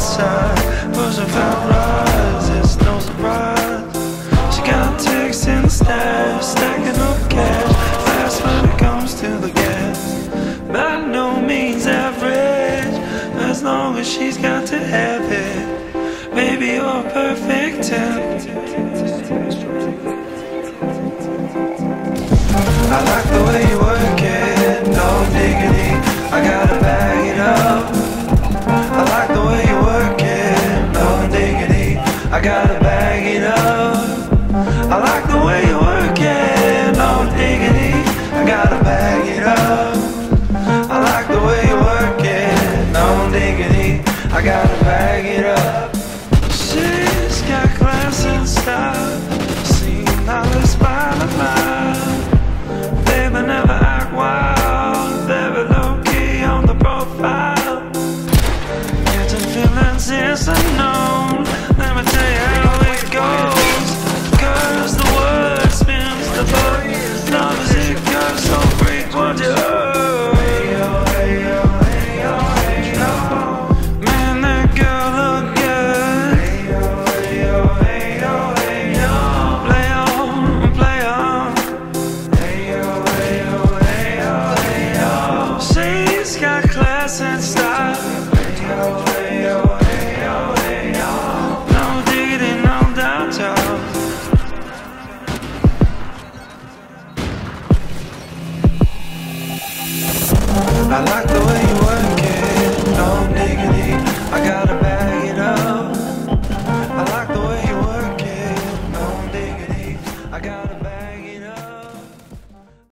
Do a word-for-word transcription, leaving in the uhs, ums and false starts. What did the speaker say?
outside, pushing fat rides, it's no surprise. She got texts in the stash, stacking up cash, fast when it comes to the gas. By no means average, as long as she's got to have it. Baby, you're a perfect ten. I like the way you work it, no diggity, I gotta bag it up. I like the way you work it, no diggity, I gotta bag it up. I like the way you work it, no diggity, I gotta bag it up. I like the way you work it, no diggity, I gotta bag it up. She's got class and style, seen knowledge by the mile. Baby, never act wild, very low-key on the profile. Catching feelings is unknown, let me tell you how it goes. Curves the word, spins the boat, love is it curves so frequent, yeah. Man, that girl look good. Play on, play on. She's got class and style, no diggity, no doubt, y'all. I like the